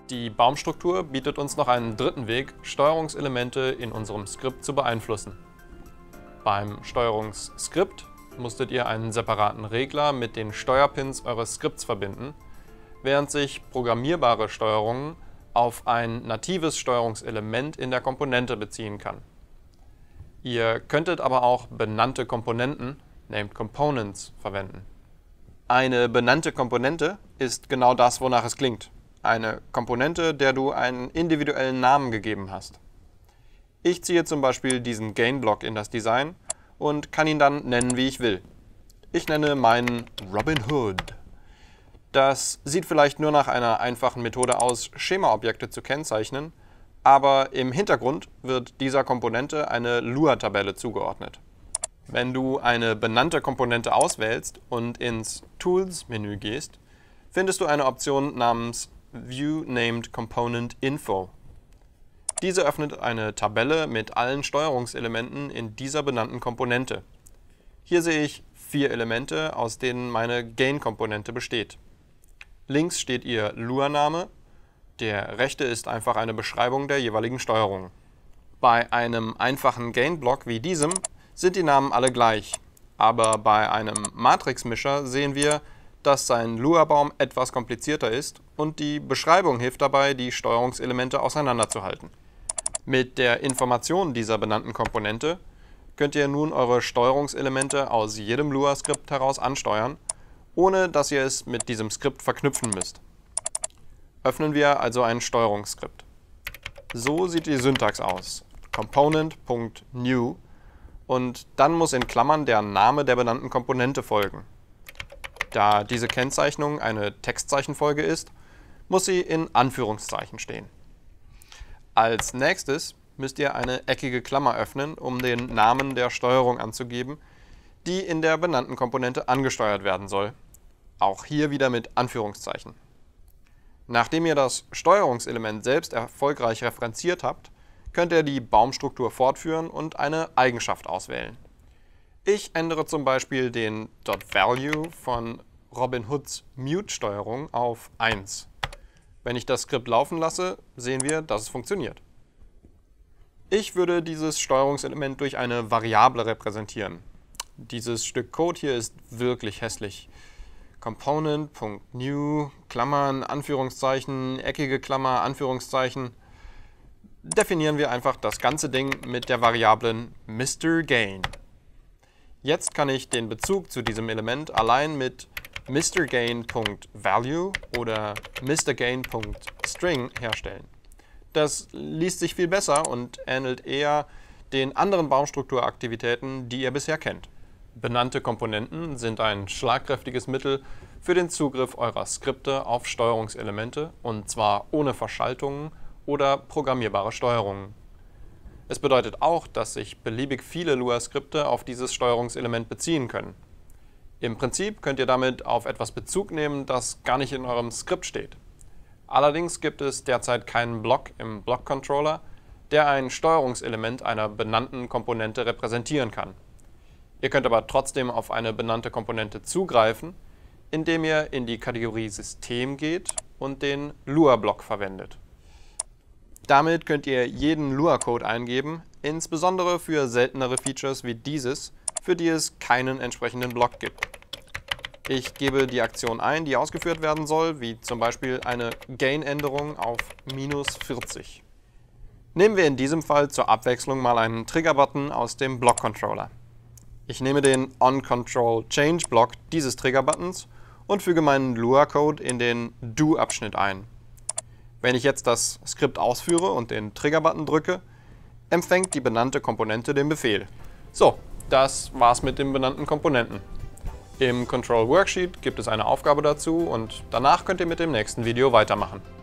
Die Baumstruktur bietet uns noch einen dritten Weg, Steuerungselemente in unserem Skript zu beeinflussen. Beim Steuerungsskript musstet ihr einen separaten Regler mit den Steuerpins eures Skripts verbinden, während sich programmierbare Steuerungen auf ein natives Steuerungselement in der Komponente beziehen kann. Ihr könntet aber auch benannte Komponenten, named components, verwenden. Eine benannte Komponente ist genau das, wonach es klingt. Eine Komponente, der du einen individuellen Namen gegeben hast. Ich ziehe zum Beispiel diesen Gain-Block in das Design und kann ihn dann nennen, wie ich will. Ich nenne meinen Robin Hood. Das sieht vielleicht nur nach einer einfachen Methode aus, Schemaobjekte zu kennzeichnen, aber im Hintergrund wird dieser Komponente eine Lua-Tabelle zugeordnet. Wenn du eine benannte Komponente auswählst und ins Tools-Menü gehst, findest du eine Option namens View Named Component Info. Diese öffnet eine Tabelle mit allen Steuerungselementen in dieser benannten Komponente. Hier sehe ich 4 Elemente, aus denen meine Gain-Komponente besteht. Links steht ihr Lua-Name, der rechte ist einfach eine Beschreibung der jeweiligen Steuerung. Bei einem einfachen Gain-Block wie diesem sind die Namen alle gleich, aber bei einem Matrixmischer sehen wir, dass sein Lua-Baum etwas komplizierter ist und die Beschreibung hilft dabei, die Steuerungselemente auseinanderzuhalten. Mit der Information dieser benannten Komponente könnt ihr nun eure Steuerungselemente aus jedem Lua-Skript heraus ansteuern, ohne dass ihr es mit diesem Skript verknüpfen müsst. Öffnen wir also ein Steuerungsskript. So sieht die Syntax aus: component.new und dann muss in Klammern der Name der benannten Komponente folgen. Da diese Kennzeichnung eine Textzeichenfolge ist, muss sie in Anführungszeichen stehen. Als nächstes müsst ihr eine eckige Klammer öffnen, um den Namen der Steuerung anzugeben, die in der benannten Komponente angesteuert werden soll. Auch hier wieder mit Anführungszeichen. Nachdem ihr das Steuerungselement selbst erfolgreich referenziert habt, könnt ihr die Baumstruktur fortführen und eine Eigenschaft auswählen. Ich ändere zum Beispiel den .value von Robin Hoods Mute-Steuerung auf 1. Wenn ich das Skript laufen lasse, sehen wir, dass es funktioniert. Ich würde dieses Steuerungselement durch eine Variable repräsentieren. Dieses Stück Code hier ist wirklich hässlich. Component.new, Klammern, Anführungszeichen, eckige Klammer, Anführungszeichen. Definieren wir einfach das ganze Ding mit der Variablen Mr. Gain. Jetzt kann ich den Bezug zu diesem Element allein mit mrgain.value oder mrgain.string herstellen. Das liest sich viel besser und ähnelt eher den anderen Baumstrukturaktivitäten, die ihr bisher kennt. Benannte Komponenten sind ein schlagkräftiges Mittel für den Zugriff eurer Skripte auf Steuerungselemente, und zwar ohne Verschaltungen oder programmierbare Steuerungen. Es bedeutet auch, dass sich beliebig viele Lua-Skripte auf dieses Steuerungselement beziehen können. Im Prinzip könnt ihr damit auf etwas Bezug nehmen, das gar nicht in eurem Skript steht. Allerdings gibt es derzeit keinen Block im Block-Controller, der ein Steuerungselement einer benannten Komponente repräsentieren kann. Ihr könnt aber trotzdem auf eine benannte Komponente zugreifen, indem ihr in die Kategorie System geht und den Lua-Block verwendet. Damit könnt ihr jeden Lua-Code eingeben, insbesondere für seltenere Features wie dieses, für die es keinen entsprechenden Block gibt. Ich gebe die Aktion ein, die ausgeführt werden soll, wie zum Beispiel eine Gain-Änderung auf -40. Nehmen wir in diesem Fall zur Abwechslung mal einen Trigger-Button aus dem Block-Controller. Ich nehme den OnControlChange-Block dieses Trigger-Buttons und füge meinen Lua-Code in den Do-Abschnitt ein. Wenn ich jetzt das Skript ausführe und den Trigger-Button drücke, empfängt die benannte Komponente den Befehl. So, das war's mit den benannten Komponenten. Im Control Worksheet gibt es eine Aufgabe dazu und danach könnt ihr mit dem nächsten Video weitermachen.